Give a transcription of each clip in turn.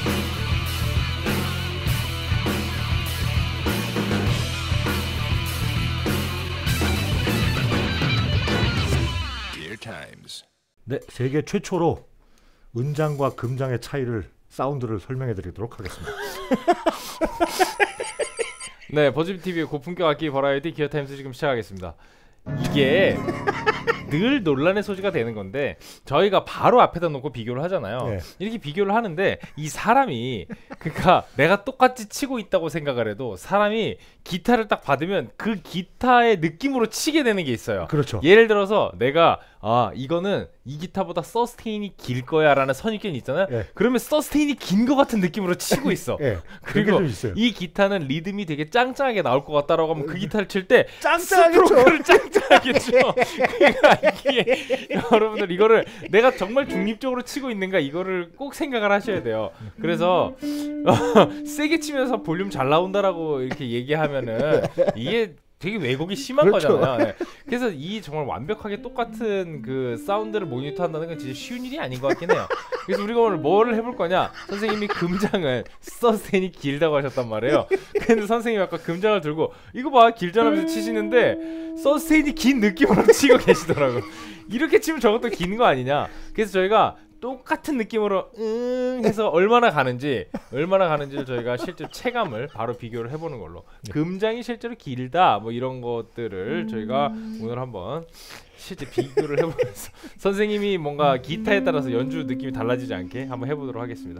네, 세계 최초로 은장과 금장의 차이를 사운드를 설명해 드리도록 하겠습니다. 네, 버즈비TV의 고품격 악기 버라이어티 기어타임스 지금 시작하겠습니다. 이게 늘 논란의 소지가 되는 건데 저희가 바로 앞에다 놓고 비교를 하잖아요. 네. 이렇게 비교를 하는데 이 사람이 그러니까 내가 똑같이 치고 있다고 생각을 해도 사람이 기타를 딱 받으면 그 기타의 느낌으로 치게 되는 게 있어요. 그렇죠. 예를 들어서 내가 이거는 이 기타보다 서스테인이 길 거야 라는 선입견이 있잖아요. 네. 그러면 서스테인이 긴 거 같은 느낌으로 치고 있어. 네. 그리고 이 기타는 리듬이 되게 짱짱하게 나올 것 같다라고 하면 그 기타를 칠 때 스트로크를 짱짱하게 쳐. 그러니까 이게 여러분들 이거를 내가 정말 중립적으로 치고 있는가 이거를 꼭 생각을 하셔야 돼요. 그래서 세게 치면서 볼륨 잘 나온다라고 이렇게 얘기하면은 이게 되게 왜곡이 심한 그렇죠. 거잖아요. 네. 그래서 이 정말 완벽하게 똑같은 그 사운드를 모니터한다는 건 진짜 쉬운 일이 아닌 것 같긴 해요. 그래서 우리가 오늘 뭐를 해볼 거냐? 선생님이 금장을 서스테인이 길다고 하셨단 말이에요. 근데 선생님이 아까 금장을 들고 이거 봐 길잖아면서 치시는데 서스테인이 긴 느낌으로 치고 계시더라고. 이렇게 치면 저것도 긴 거 아니냐? 그래서 저희가 똑같은 느낌으로 해서 얼마나 가는지를 저희가 실제 체감을 바로 비교를 해보는 걸로. 금장이 실제로 길다 뭐 이런 것들을 저희가 오늘 한번 실제 비교를 해보면서 선생님이 뭔가 기타에 따라서 연주 느낌이 달라지지 않게 한번 해보도록 하겠습니다.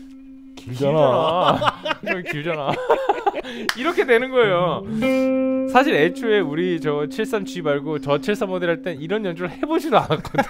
길잖아. 이렇게 되는 거예요. 사실 애초에 우리 저 73G 말고 저 73 모델 할 땐 이런 연주를 해보지도 않았거든.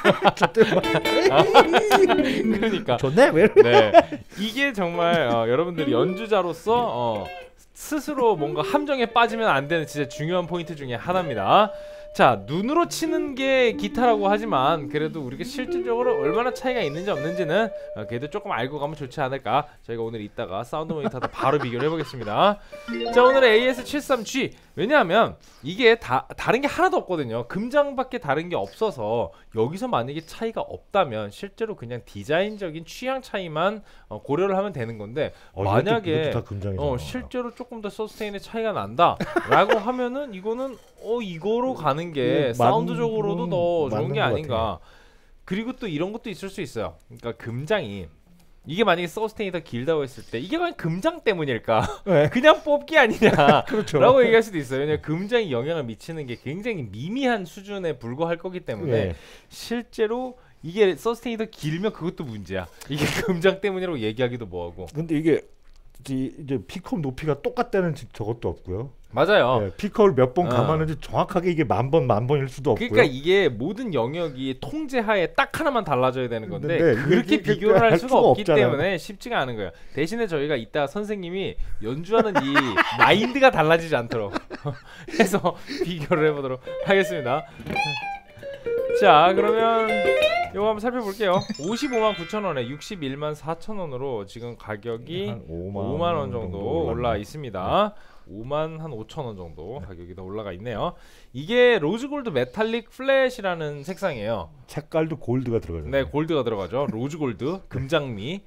그러니까 좋네. 왜? 네, 이게 정말 여러분들이 연주자로서 스스로 뭔가 함정에 빠지면 안 되는 진짜 중요한 포인트 중에 하나입니다. 자, 눈으로 치는 게 기타라고 하지만 그래도 우리가 실질적으로 얼마나 차이가 있는지 없는지는 그래도 조금 알고 가면 좋지 않을까. 저희가 오늘 이따가 사운드 모니터도 바로 비교를 해보겠습니다. 자, 오늘의 AS73G 왜냐하면 이게 다른 게 하나도 없거든요. 금장밖에 다른 게 없어서 여기서 만약에 차이가 없다면 실제로 그냥 디자인적인 취향 차이만 고려를 하면 되는 건데 만약에 실제로 조금 더 서스테인의 차이가 난다 라고 하면은 이거는 이거로 가는 게 사운드적으로도 더 좋은 게 아닌가. 그리고 또 이런 것도 있을 수 있어요. 그러니까 금장이 이게 만약에 서스테인이 더 길다고 했을 때 이게 과연 금장 때문일까? 네. 그냥 뽑기 아니냐 그렇죠. 라고 얘기할 수도 있어요. 왜냐하면 금장이 영향을 미치는 게 굉장히 미미한 수준에 불과할 거기 때문에 네. 실제로 이게 서스테인이 더 길면 그것도 문제야. 이게 금장 때문이라고 얘기하기도 뭐하고. 근데 이게 이제 피컵 높이가 똑같다는 저것도 없고요. 맞아요. 네, 피컵을 몇 번 감았는지 정확하게 이게 만 번일 수도 없고요. 그러니까 이게 모든 영역이 통제하에 딱 하나만 달라져야 되는 건데 그렇게 비교를 할 수가 없기 때문에 쉽지가 않은 거예요. 대신에 저희가 이따 선생님이 연주하는 이 마인드가 달라지지 않도록 해서 비교를 해보도록 하겠습니다. 자, 그러면 이거 한번 살펴볼게요. 559,000원에 614,000원으로 지금 가격이 5만원 정도 올라 있습니다. 55,000원 정도 가격이 더 올라가 있네요. 이게 로즈골드 메탈릭 플랫이라는 색상이에요. 색깔도 골드가 들어가죠. 네, 골드가 들어가죠. 로즈골드, 금장미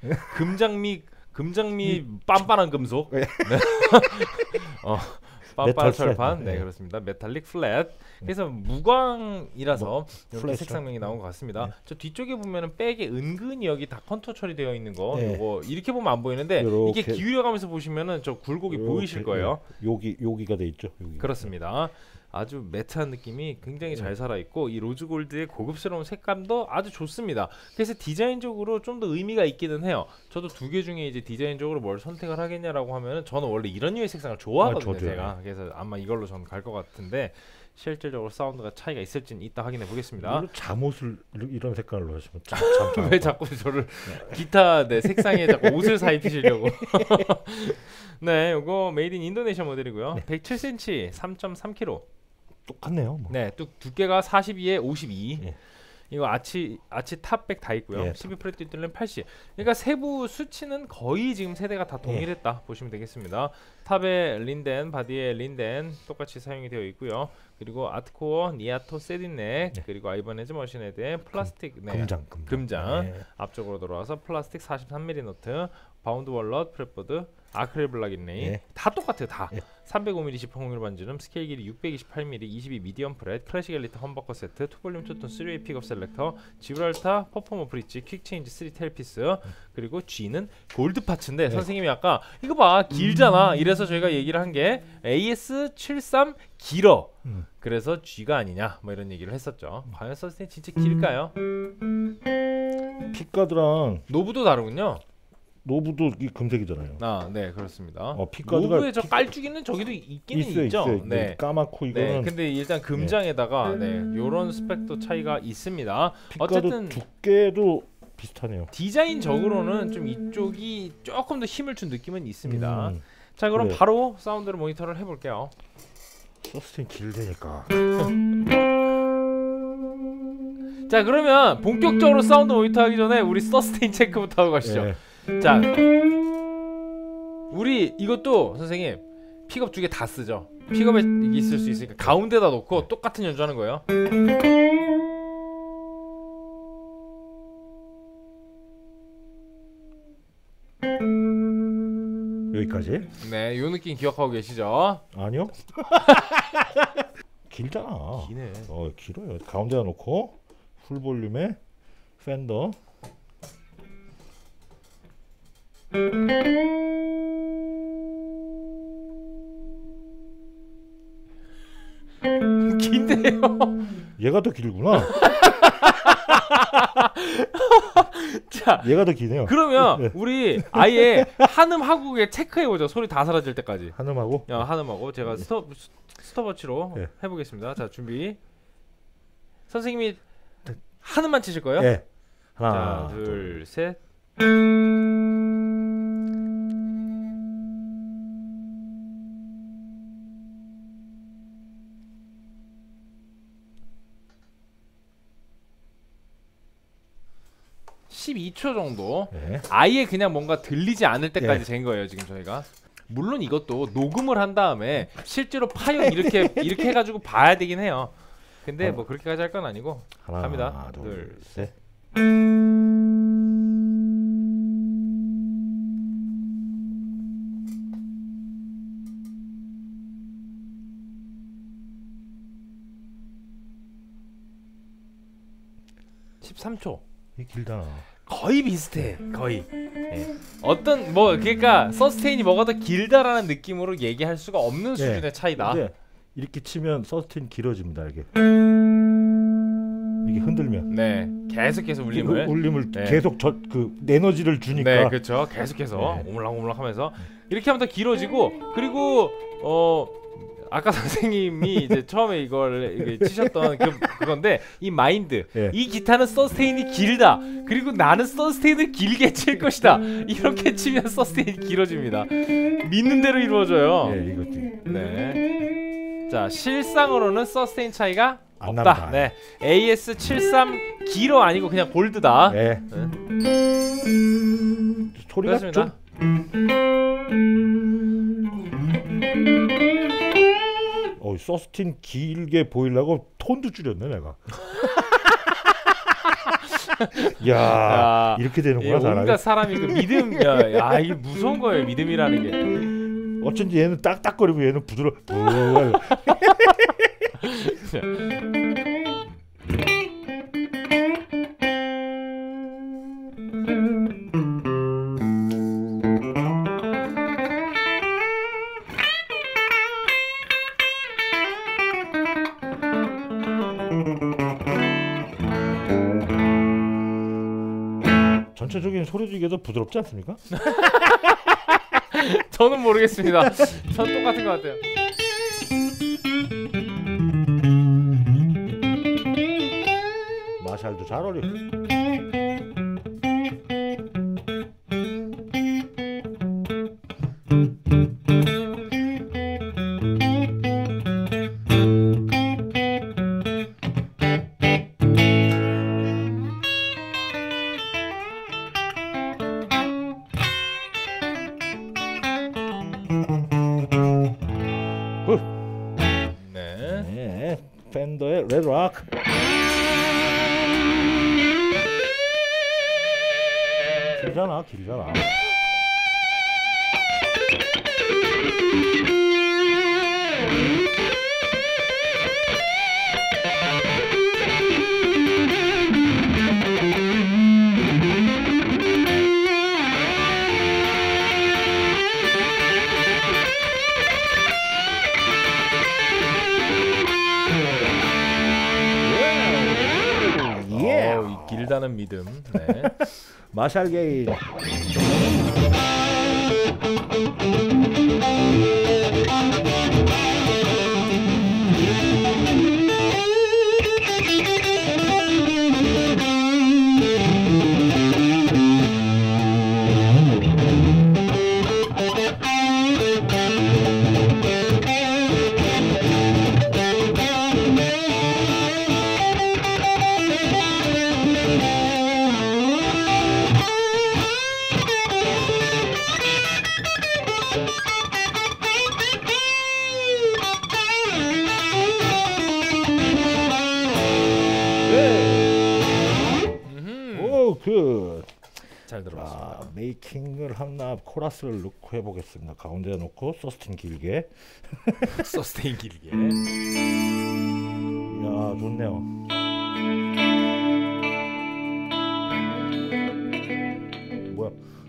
빤빤한 금속. 네. 빤빤한 철판. 네, 그렇습니다. 메탈릭 플랫. 그래서 무광이라서 이렇게 색상명이 나온 것 같습니다. 네. 저 뒤쪽에 보면은 백에 은근히 여기 다 컨투어 처리되어 있는 거, 네. 요거 이렇게 보면 안 보이는데 이게 기울여가면서 보시면은 저 굴곡이 보이실 거예요. 여기가 돼 있죠. 여기. 그렇습니다. 아주 매트한 느낌이 굉장히 잘 살아있고 이 로즈골드의 고급스러운 색감도 아주 좋습니다. 그래서 디자인적으로 좀 더 의미가 있기는 해요. 저도 두 개 중에 이제 디자인적으로 뭘 선택을 하겠냐라고 하면은 저는 원래 이런 류의 색상을 좋아하거든요. 제가. 그래서 아마 이걸로 저는 갈 것 같은데 실질적으로 사운드가 차이가 있을지는 이따 확인해 보겠습니다. 잠옷을 이런 색깔로 하시면 왜 자꾸 저를 기타 색상에 자꾸 옷을 사입히시려고. 네, 이거 메이드 인 인도네시아 모델이고요. 네. 107cm, 3.3kg. 똑같네요. 뭐. 네, 두께가 42에 52. 네. 이거 아치 탑백 다 있고요. 12프렛 뒷뜰은 80. 그러니까 세부 수치는 거의 지금 세대가 다 동일했다 보시면 되겠습니다. 탑에 린덴, 바디에 린덴 똑같이 사용이 되어 있고요. 그리고 아트코어, 니아토, 세딘넥, 네. 그리고 아이바네즈 머신헤드의 플라스틱 금장. 네. 앞쪽으로 돌아와서 플라스틱 43mm 노트, 바운드 월럿, 프랩보드, 아크릴 블락인 레인 네. 다 똑같아요. 다 네. 305mm 지퍼공률 반지름, 스케일 길이 628mm, 22 미디엄 프렛, 클래식 엘리트 험버커 세트, 투볼륨 투톤 3웨이 픽업 셀렉터, 지브랄타 퍼포머 브릿지, 퀵체인지 3 테일피스, 그리고 G는 골드 파츠인데 선생님이 아까 이거 봐 길잖아 이래서 저희가 얘기를 한 게 AS73 길어 그래서 G가 아니냐 뭐 이런 얘기를 했었죠. 과연 서스테인 진짜 길까요? 픽가드랑 노브도 다르군요. 노브도 이 금색이잖아요. 아, 네 그렇습니다. 픽가드가 노브에 저 깔주기는 저기도 있기는 있죠. 네. 까맣고 이거는 네, 근데 일단 금장에다가 네, 요런 스펙도 차이가 있습니다. 픽가드 어쨌든 두께도 비슷하네요. 디자인적으로는 좀 이쪽이 조금 더 힘을 준 느낌은 있습니다. 자, 그럼 그래. 바로 사운드를 모니터를 해볼게요. 서스테인 길대니까. 자, 그러면 본격적으로 사운드 모니터 하기 전에 우리 서스테인 체크부터 하고 가시죠. 네. 자, 우리 이것도 선생님 픽업 두 개 다 쓰죠. 픽업에 있을 수 있으니까 가운데다 놓고 똑같은 연주하는 거예요. 여기까지? 네, 요 느낌 기억하고 계시죠? 아니요. 길잖아. 기네. 길어요. 가운데다 놓고 풀 볼륨에 팬더. 긴데요. 얘가 더 길구나. 자, 얘가 더 기네요. 그러면 네. 우리 아예 한음 하국에 체크해 보죠. 소리 다 사라질 때까지. 한음하고. 한음하고 제가 스톱워치로 네. 해보겠습니다. 자, 준비. 선생님이 한음만 치실 거예요? 네. 자, 하나, 둘, 셋. (12초) 정도. 네. 아예 그냥 뭔가 들리지 않을 때까지 예. 잰 거예요 지금 저희가. 물론 이것도 녹음을 한 다음에 실제로 파일 이렇게 해가지고 봐야 되긴 해요. 근데 뭐 그렇게까지 할 건 아니고 하나, 갑니다. 둘, 셋. (13초) 이 길잖아. 거의 비슷해. 거의. 예. 어떤 뭐 그러니까 서스테인이 뭐가 더 길다라는 느낌으로 얘기할 수가 없는 수준의 차이다. 근데 이렇게 치면 서스테인 길어집니다. 이게 흔들면. 네, 계속해서 울림을. 울림을 네. 계속 그 에너지를 주니까. 네, 그렇죠. 계속해서 네. 오물락오물락하면서 이렇게 하면 더 길어지고 그리고 아까 선생님이 이제 처음에 이걸 이게 치셨던 그건데 이 마인드 예. 이 기타는 서스테인이 길다 그리고 나는 서스테인을 길게 칠 것이다 이렇게 치면 서스테인이 길어집니다. 믿는 대로 이루어져요. 예, 이것도. 네. 자, 실상으로는 서스테인 차이가 안 없다. 납니다. 네. AS73 길어 아니고 그냥 골드다. 네. 소리가 그렇습니다. 서스틴 길게 보이려고 톤도 줄였네 내가. 야, 이렇게 되는구나 사람이. 온갖 사람이 그 믿음, 야 이게 무서운 거예요 믿음이라는 게. 어쩐지 얘는 딱딱거리고 얘는 부드러워. 전체적인 소리도 이게 더 부드럽지 않습니까? 저는 모르겠습니다. 전 똑같은 것 같아요. 마샬도 잘 어울려. 네. 네. 레드락. 길잖아. 이 길다는 믿음. 네. 마샬 게인. 잘 들어봤습니다. 메이킹을 하나 코러스를 넣고 해보겠습니다. 가운데 놓고 서스틴 길게. 서스테인 길게. 이야 좋네요. 뭐야?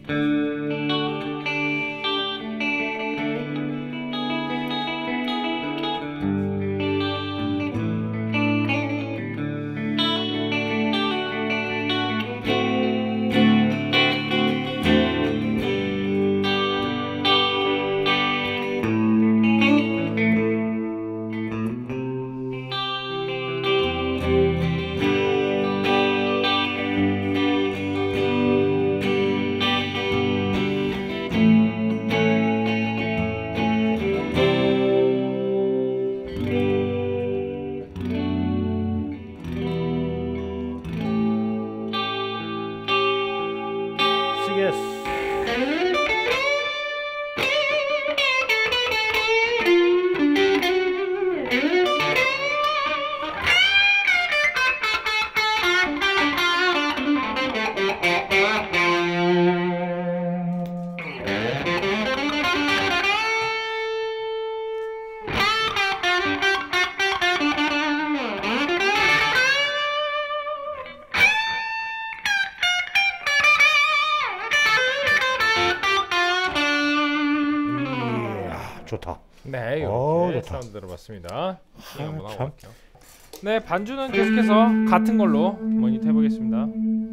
좋다. 네, 이렇게 좋다. 사운드 들어봤습니다. 한번 참. 하고 갈게요. 네, 반주는 계속해서 같은 걸로 모니터 해보겠습니다.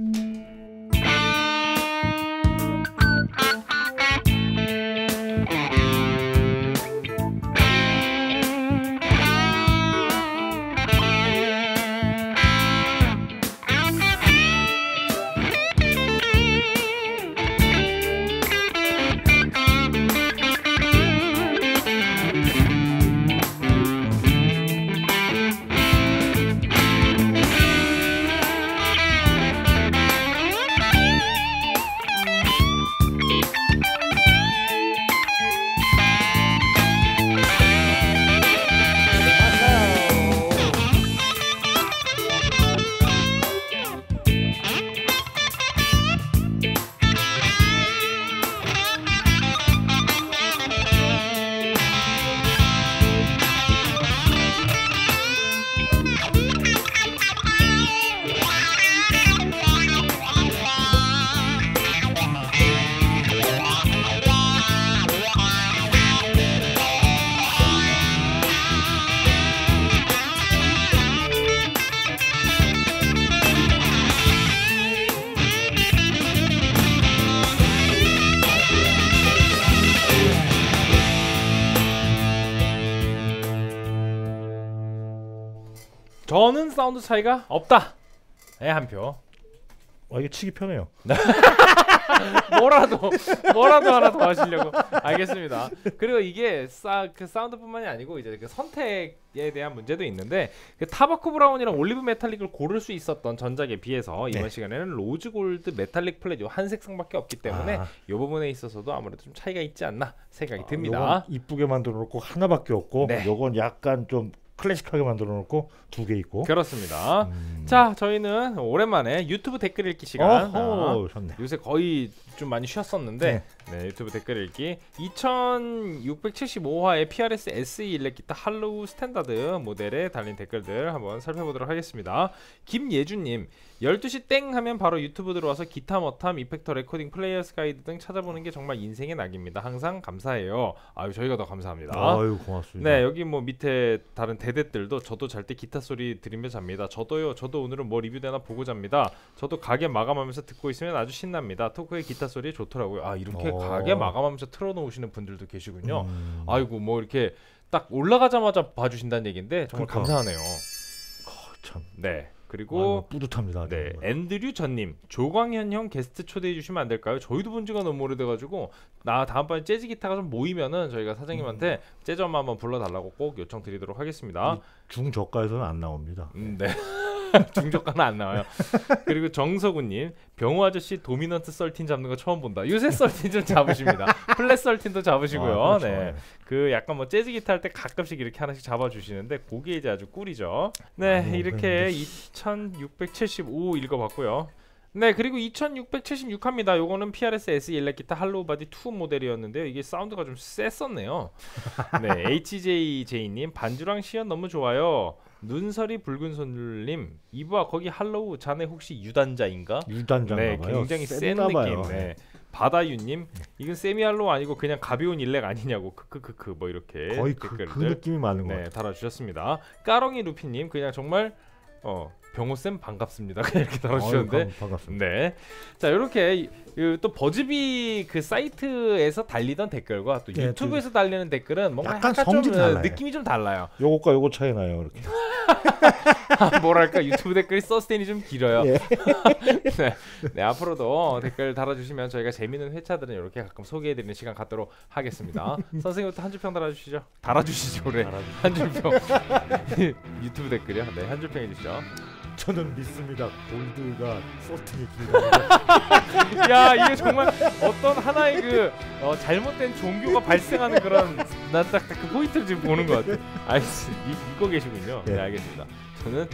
저는 사운드 차이가 없다. 네, 한 표. 이게 치기 편해요. 뭐라도 하나 더 하시려고. 알겠습니다. 그리고 이게 그 사운드뿐만이 아니고 이제 그 선택에 대한 문제도 있는데 그 타바코 브라운이랑 올리브 메탈릭을 고를 수 있었던 전작에 비해서 이번 시간에는 로즈 골드 메탈릭 플랫 요 한 색상밖에 없기 때문에 이 부분에 있어서도 아무래도 좀 차이가 있지 않나 생각이 듭니다. 요건 이쁘게 만들어 놓고 하나밖에 없고 네. 요건 약간 좀 클래식하게 만들어 놓고 2개 있고. 그렇습니다. 자, 저희는 오랜만에 유튜브 댓글 읽기 시간. 좋네. 요새 거의 좀 많이 쉬었었는데 네, 유튜브 댓글 읽기 2675화의 PRS SE 일렉 기타 할로우 스탠다드 모델에 달린 댓글들 한번 살펴보도록 하겠습니다. 김예준님 12시 땡 하면 바로 유튜브 들어와서 기타 머탐, 이펙터, 레코딩, 플레이어스 가이드 등 찾아보는 게 정말 인생의 낙입니다. 항상 감사해요. 아유, 저희가 더 감사합니다. 아유, 고맙습니다. 네, 여기 뭐 밑에 다른 대댓들도 저도 잘 때 기타 소리 들으며 잡니다. 저도요. 저도 오늘은 뭐 리뷰되나 보고 잡니다. 저도 가게 마감하면서 듣고 있으면 아주 신납니다. 토크의 기타 소리 좋더라고요. 아, 이렇게 가게 마감하면서 틀어놓으시는 분들도 계시군요. 아이고, 뭐 이렇게 딱 올라가자마자 봐주신다는 얘기인데 정말 감사하네요. 참. 네. 그리고 뿌듯합니다. 네, 앤드류 전님 조광현 형 게스트 초대해 주시면 안 될까요? 저희도 본 지가 너무 오래돼가지고 나 다음번에 재즈 기타가 좀 모이면은 저희가 사장님한테 재즈 엄마 한번 불러달라고 꼭 요청드리도록 하겠습니다. 중저가에서는 안 나옵니다. 네. 중저가는 안 나와요. 그리고 정서구님 병호 아저씨 도미넌트 썰틴 잡는 거 처음 본다. 요새 썰틴 좀 잡으십니다. 플랫 썰틴도 잡으시고요. 그렇죠. 네, 그 약간 뭐 재즈 기타 할 때 가끔씩 이렇게 하나씩 잡아주시는데 그게 이제 아주 꿀이죠. 네, 이렇게 2675 읽어봤고요. 네, 그리고 2676화입니다. 요거는 PRS SE 일렉 기타 할로우 바디 2 모델이었는데요. 이게 사운드가 좀 셌었네요. 네, HJJ님 반주랑 시연 너무 좋아요. 눈설이 붉은 손님 이브아 거기 할로우 자네 혹시 유단자인가? 유단자인가봐요. 네, 굉장히 센 느낌. 네. 바다유님 이건 세미 할로우 아니고 그냥 가벼운 일렉 아니냐고 크크크크 뭐 이렇게 거의 그 느낌이 많은 것 같아요. 달아주셨습니다. 까렁이 루피님 그냥 정말 병호쌤 반갑습니다. 이렇게 달아주셨는데 반갑습니다. 네, 자 이렇게 또 버즈비 그 사이트에서 달리던 댓글과 또 유튜브에서 달리는 댓글은 뭔가 약간 좀 느낌이 좀 달라요. 요것과 요거 차이 나요. 이렇게. 뭐랄까 유튜브 댓글이 서스테인이 좀 길어요. 예. 네, 앞으로도 댓글 달아주시면 저희가 재밌는 회차들은 이렇게 가끔 소개해드리는 시간 갖도록 하겠습니다. 선생님부터 한 줄평 달아주시죠. 그래. 한 줄평. 유튜브 댓글이요. 네, 한 줄평 해주시죠. 저는 믿습니다. 골드가 서스틴이 길다. 야, 이게 정말 어떤 하나의 그 잘못된 종교가 발생하는 그런 난 딱 그 포인트를 지금 보는 것 같아. 이거 계시군요. 네, 알겠습니다. 저는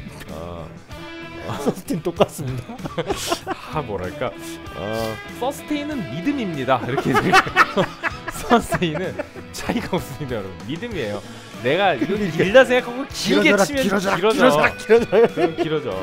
서스틴 똑같습니다. 뭐랄까 서스테인은 믿음입니다. 이렇게 서스테인은 차이가 없습니다, 여러분. 믿음이에요. 내가 이거 길다 생각하고 길게 치면 길어져.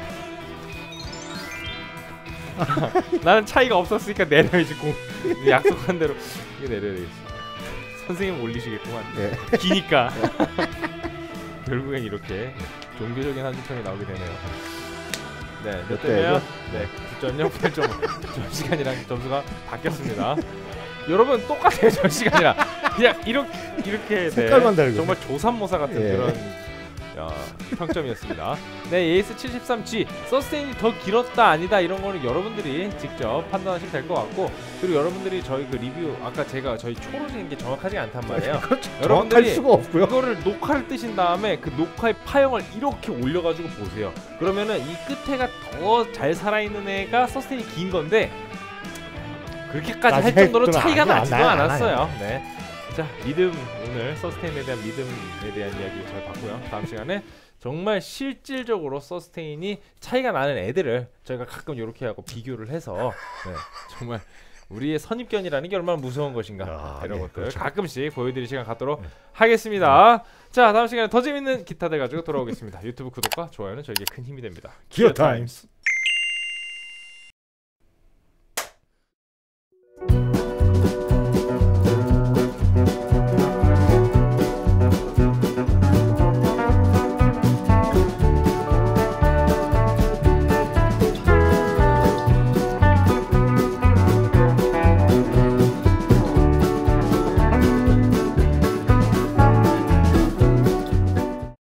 나는 차이가 없었으니까 내려야지. 약속한 대로 이게 내려야 되겠어. 선생님 올리시겠구만. 네. 기니까. 결국엔 이렇게 종교적인 한줄평이 나오게 되네요. 네, 몇 대면? 네, 9.0, 8.5. 점시간이랑 점수가 바뀌었습니다. 여러분 똑같아요. 점시간이랑 그냥 이렇게 색깔만 다르고 정말 조삼모사 같은 그런 평점이었습니다. 네, AS73G 서스테인이 더 길었다 아니다 이런 거는 여러분들이 직접 판단하시면 될 것 같고, 그리고 여러분들이 저희 그 리뷰 아까 제가 저희 초로 적은 게 정확하지 않단 말이에요. 여러분들이 수가 없고요. 이거를 녹화를 뜨신 다음에 그 녹화의 파형을 이렇게 올려가지고 보세요. 그러면은 이 끝에가 더 잘 살아있는 애가 서스테인이 긴 건데 그렇게까지 할 정도로 차이가 나지도 않았어요. 네. 자, 믿음, 오늘 서스테인에 대한 믿음에 대한 이야기 잘 봤고요. 다음 시간에 정말 실질적으로 서스테인이 차이가 나는 애들을 저희가 가끔 이렇게 하고 비교를 해서 정말 우리의 선입견이라는 게 얼마나 무서운 것인가 이런 것들 그렇죠. 가끔씩 보여드릴 시간 갖도록 하겠습니다. 자, 다음 시간에 더 재밌는 기타들 가지고 돌아오겠습니다. 유튜브 구독과 좋아요는 저에게 큰 힘이 됩니다. 기어 타임스.